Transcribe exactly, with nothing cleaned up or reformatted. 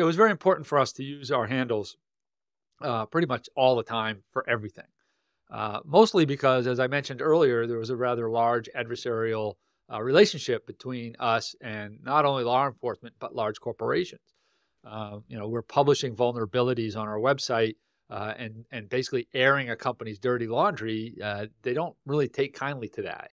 It was very important for us to use our handles uh, pretty much all the time for everything. Uh, mostly because, as I mentioned earlier, there was a rather large adversarial uh, relationship between us and not only law enforcement, but large corporations. Uh, you know, we're publishing vulnerabilities on our website uh, and, and basically airing a company's dirty laundry. Uh, they don't really take kindly to that.